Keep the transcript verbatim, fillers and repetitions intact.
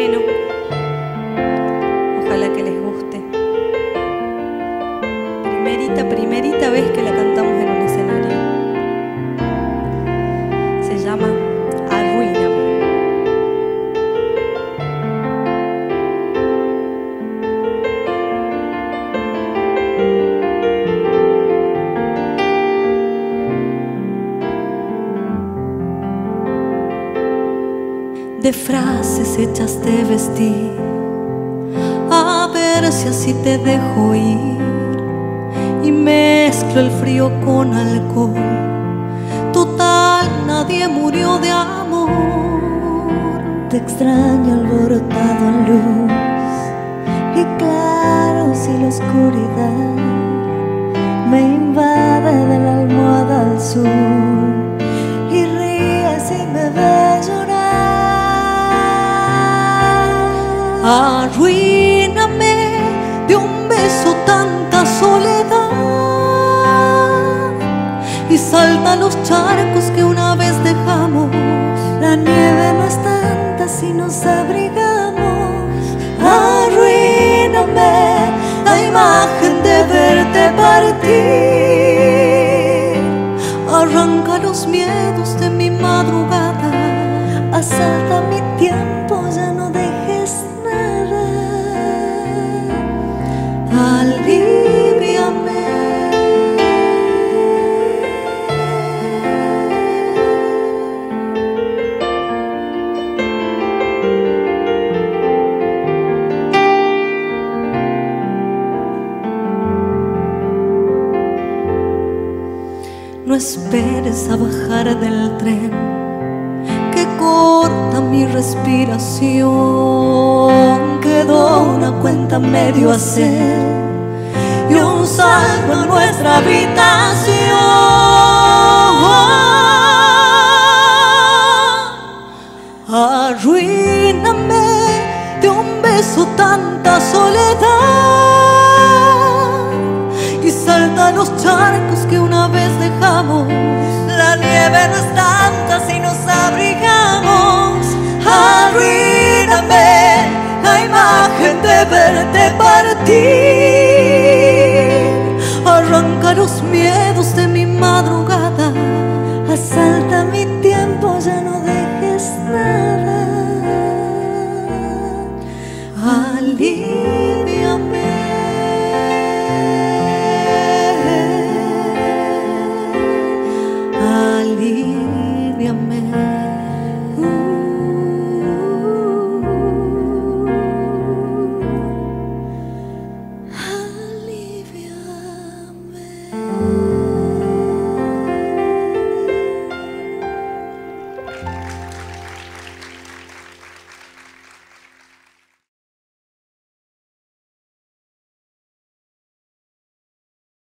estreno. Ojalá que les guste. Primerita, primerita vez que la cantamos en un escenario. Se llama Arruíname. De frases hechas de vestir, a ver si así te dejo ir, y mezclo el frío con alcohol. Total, nadie murió de amor. Te extraño alborotado en luz, y claro si la oscuridad me invade de la almohada al sur, y ríes y me ves llorar. Arruíname de un beso tanta soledad, y salta los charcos que una vez dejamos. La nieve no es tanta si nos abrigamos. Arruíname la imagen de verte partir. Arranca los miedos de mi madrugada. Asalta mi tiempo, ya no dejes nada. Alivíame. No esperes a bajar del tren que corta mi respiración. Quedó una cuenta medio a hacer y un saldo en nuestra habitación. Arruíname de un beso tanta soledad, y salta los charcos que una vez dejamos. La nieve no está